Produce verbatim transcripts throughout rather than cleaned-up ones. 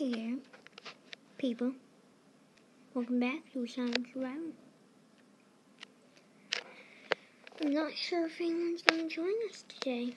Hey there, people. Welcome back to Silent Survival. I'm not sure if anyone's going to join us today.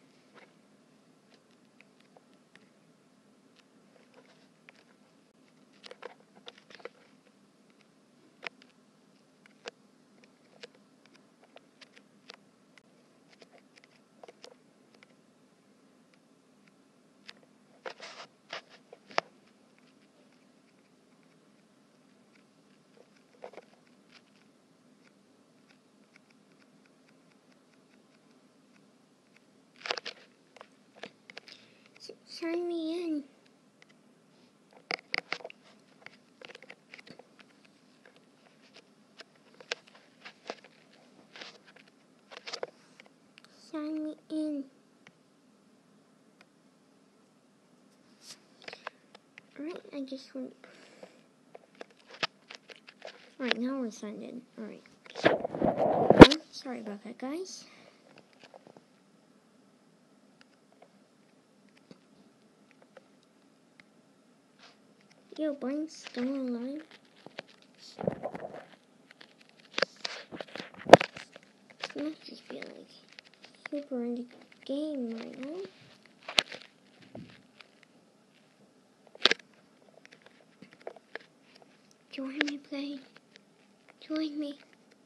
Sign me in. Sign me in. Alright, I just went. Alright, now we're signed in. Alright. Oh, sorry about that, guys. Yo, Blank's still alive? He must just be like super into the game right now. Join me, play. Join me.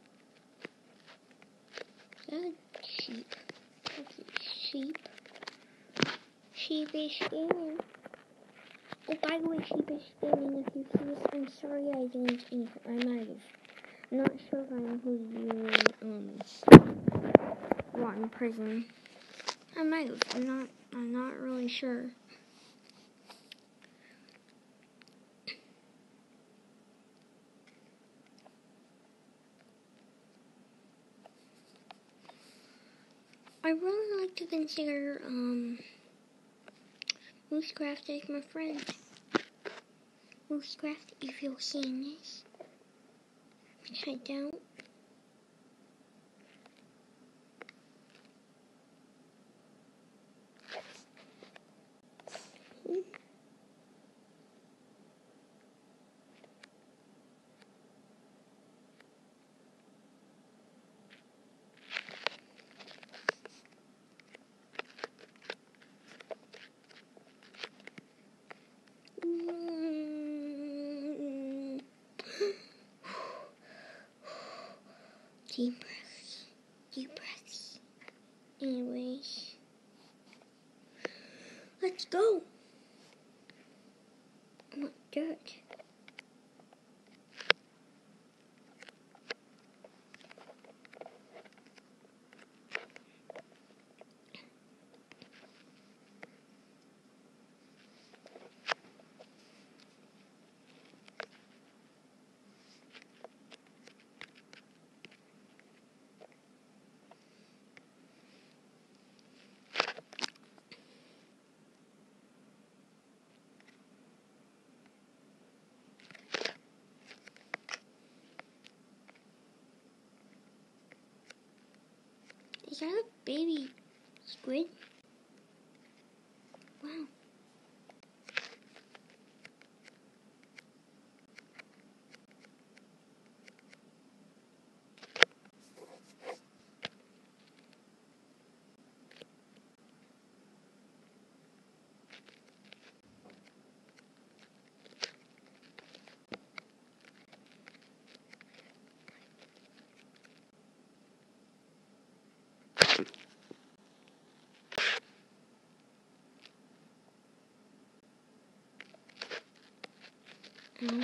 Is that a sheep? That's a sheep. Sheepish gaming. Oh, by the way, Sheepish Gaming, if you see this, I'm sorry I didn't ink. I might have. I'm not sure if I included you in, um, Rotten Prison. I might have. I'm not, I'm not really sure. I really like to consider, um, Moosecraft as my friend. Moosecraft, if you're seeing this, which I doubt. Deep breaths. Deep breaths. Anyways. Let's go. I want dirt. Is that a baby squid? Wow. Um,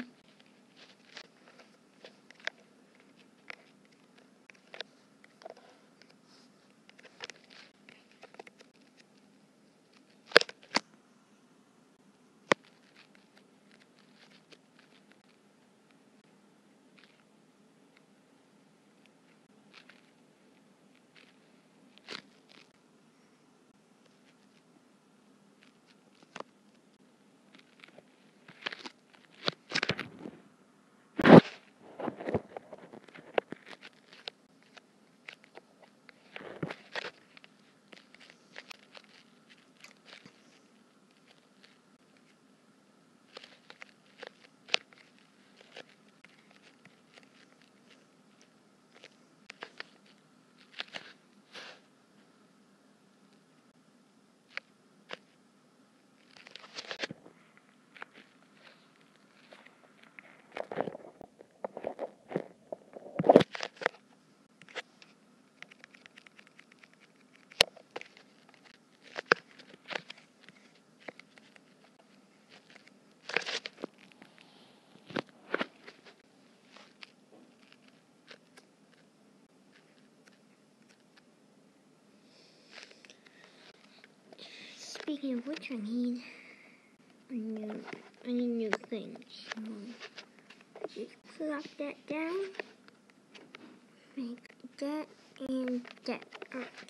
Speaking of which, I need a new, I need new things. So just plop that down. Make that and that art.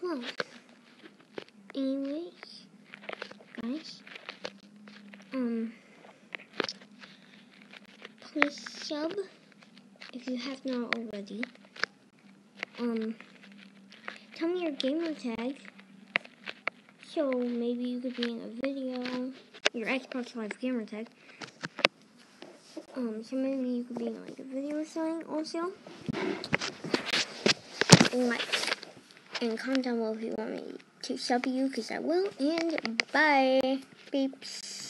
Well, anyways, guys, um, please sub if you have not already. Um, tell me your gamer tag, so maybe you could be in a video. Your Xbox Live gamer tag. Um, so maybe you could be in like a video or something also. And like, and comment down below if you want me to sub you, because I will. And bye, beeps.